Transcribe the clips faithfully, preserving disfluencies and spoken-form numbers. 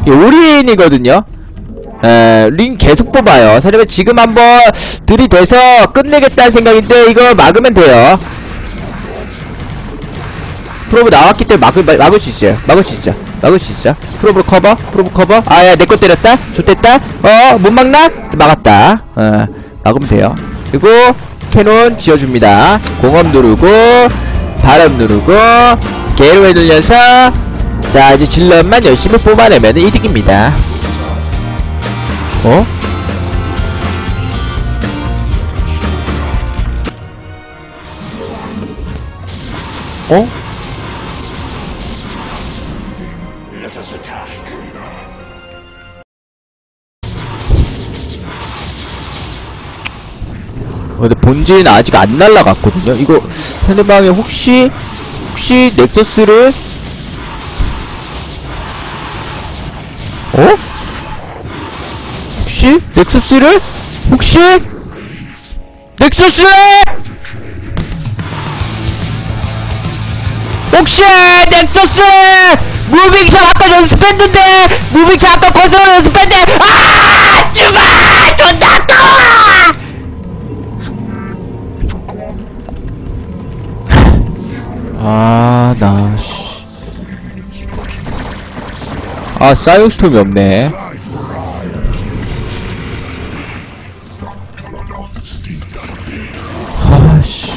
올인이거든요. 에, 링 계속 뽑아요. 사실 지금 한번 들이대서 끝내겠다는 생각인데 이거 막으면 돼요. 프로브 나왔기 때문에 막을, 막, 막을 수 있어요. 막을 수 있죠. 막을 수 있죠. 프로브 커버, 프로브 커버. 아야 내 거 때렸다. 좋댔다. 어, 못 막나? 막았다. 어, 막으면 돼요. 그리고 캐논 지어줍니다. 공업 누르고 바람 누르고 게로에 눌려서 자 이제 질럿만 열심히 뽑아내면 이득입니다. 어? 어? 근데 본진 아직 안 날라갔거든요. 이거 상대방이 혹시 혹시 넥서스를 어? 혹시 넥서스를 혹시 넥서스를 혹시 넥서스 무빙샷 아까 연습했는데 무빙샷 아까 거기서 연습했는데 아 주마 존나 아까워. 아, 나, 씨. 아, 사이오스톰이 없네. 아, 씨.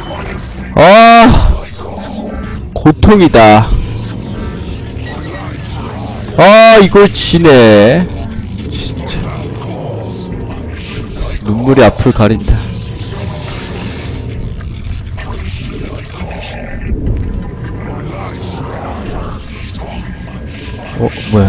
아, 고통이다. 아, 이걸 지네. 진짜. 눈물이 앞을 가린다. 어, 뭐야.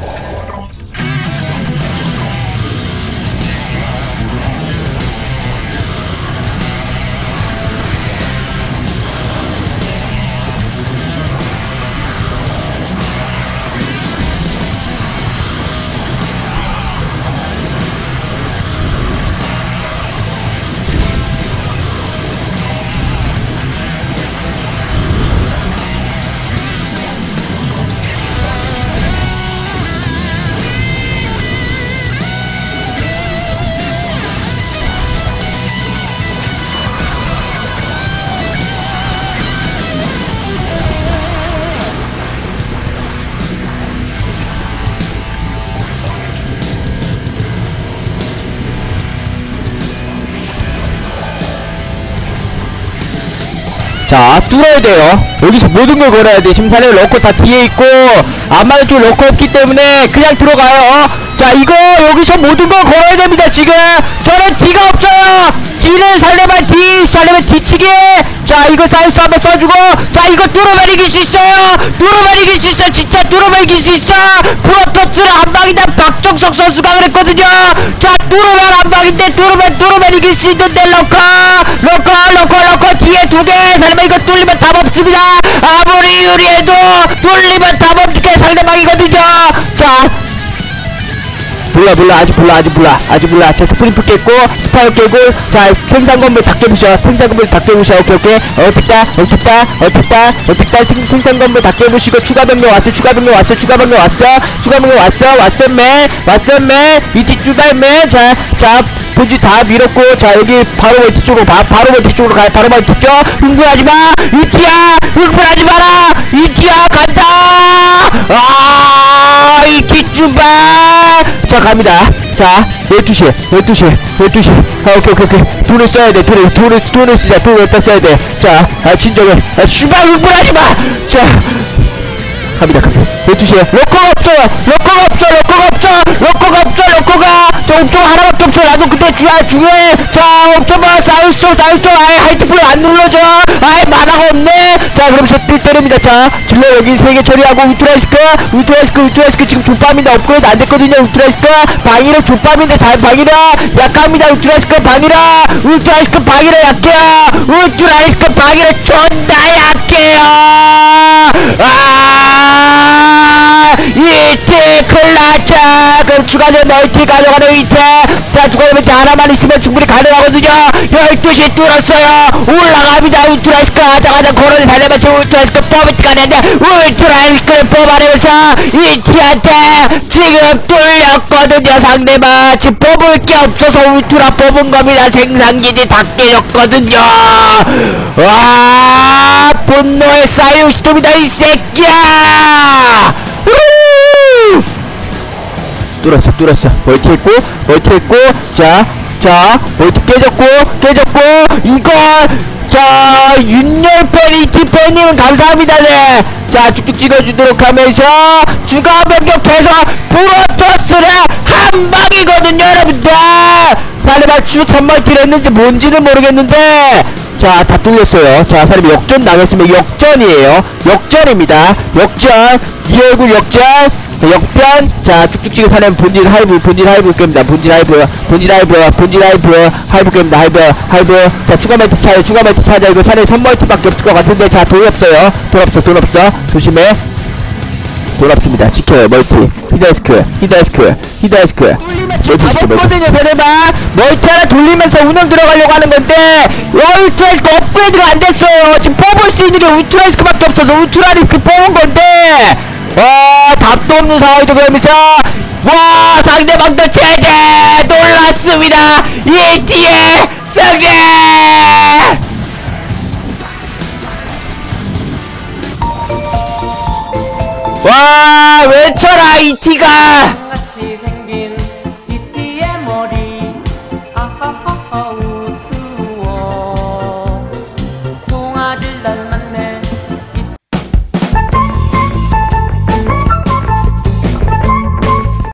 자, 뚫어야 돼요. 여기서 모든 걸 걸어야 돼. 심사를 넣고 다 뒤에 있고 안마는 쪽 넣고 없기 때문에 그냥 들어가요. 자, 이거 여기서 모든 걸 걸어야 됩니다. 지금 저는 D가 없어요. D를 살려면 D, 살려면 뒤치기. 자, 이거 사이스 한번 써주고 자, 이거 뚫어면 이길 수 있어요. 뚫어면 이길 수 있어. 진짜 뚫어면 이길 수 있어. 프로토스를 한방이다 박정석 선수가 그랬거든요. 자, 뚫으면 한방인데 뚫으면 뚫으면 이길 수 있는데 러커 러커 러커 러커 뒤에 두 개. 설마 이거 뚫리면 답 없습니다. 아무리 유리해도 뚫리면 답 없게 상대방이거든요. 자, 몰라 몰라 아직 몰라 아직 몰라 아직 몰라. 자, 스프린프 깼고 스파이어 깨고 자, 생산건물 다 깨부셔. 생산건물 다 깨부셔. 오케이 오케이. 어택다 어택다 어택다 어택다 생산건물 다 깨부시고 추가 병력 왔어. 추가 병력 왔어. 추가 병력 왔어. 추가 병력 왔어. 왔어 맨 왔어 맨 이티 주발 맨. 자, 자 본지 다 밀었고 자, 여기 바로 멀티 쪽으로 바, 바로 멀티 쪽으로 가요. 바로 멀티 쪽. 흥분하지마 이티야. 흥분하지 마라 이티야. 간다. 아, 이티 주발. 자, 갑니다. 자, 열두 시에 열두 시에 열두 시. 아, 오케이 오케이 오케이. 돈을 써야 돼. 돈을 돈을 돈을 쓰자. 돈을 갖다 써야 돼. 자, 아, 진정해. 아, 슈발 흥분하지 마. 자, 갑니다 갑니다. 열두 시에 러커가 없어요. 러커가 없어. 러커가 없어. 러커가 없어. 러커가 저 옵저버 하나밖에 없어. 나도 그때 중요해 중요해. 자, 옵저버 사우스톱 사우스톱. 아이 하이트플레이 안 눌러줘. 아이 만화가 없네. 자, 그럼 셔틀 때립니다. 자, 질러 여기 세 개 처리하고 우트라이스크 우트라이스크 우트라이스크 지금 족밥인데 업그레이드 안 됐거든요. 우트라이스크 방위력 족밥인데 다 방위력 약합니다. 우트라이스크 방위력 우트라이스크 방위력 약해요. 우트라이스크 방위력 존나 약해요. 아, 이때 클라차. 그럼 바로 추가적 멀티 가져가는 이태. 자 추가적 멀티 하나만 있으면 충분히 가능하거든요. 열두 시 뚫었어요. 올라갑니다. 울트라이스크 하자마자 코너를 살려맞춰 울트라이스크 뽑을지가 되는데 울트라이스크를 뽑아내면서 이티한테 지금 뚫렸거든요. 상대방 지금 뽑을 게 없어서 울트라 뽑은 겁니다. 생산기지 다 깨졌거든요. 와 분노의 사이오시토입니다 이 새끼야. 우후! 뚫었어 뚫었어. 멀티 했고 멀티 했고 자 자 멀티 깨졌고 깨졌고 이걸 자 윤열팬 이티팬님은 감사합니다. 네 자 쭉쭉 찍어주도록 하면서 추가 변경해서 프로토스를 한 방이거든요 여러분들. 살리발 추 선멀티를 했는지 뭔지는 모르겠는데 자 다 뚫렸어요. 자 사람이 역전 나겠으면 역전이에요. 역전입니다. 역전 니 얼굴 역전. 자, 역변. 자 쭉쭉 찍어 사는 본질 하이브 본질 하이브 겁니다. 본질 하이브 본질 하이브 본질 하이브 하이브 겁니다. 하이브 하이브. 자 추가 멀티 차야 추가 멀티 차자. 이거 산에 선멀티밖에 없을 것 같은데 자 돈 없어요. 돈 없어 돈 없어. 조심해. 돈 없습니다. 지켜요. 멀티 히다이스크 히다이스크 히다이스크 멀티 지켜 멀티. 세네바 멀티 하나 돌리면서 운영 들어가려고 하는 건데 울트라리스크 업그레이드가 안 됐어요. 지금 뽑을 수 있는 게 울트라리스크밖에 없어서 울트라리스크 뽑은 건데 와 답도 없는 상황이 되면서 와 상대방도 제재 놀랐습니다. 이티의 승리. 와 외쳐라 이티가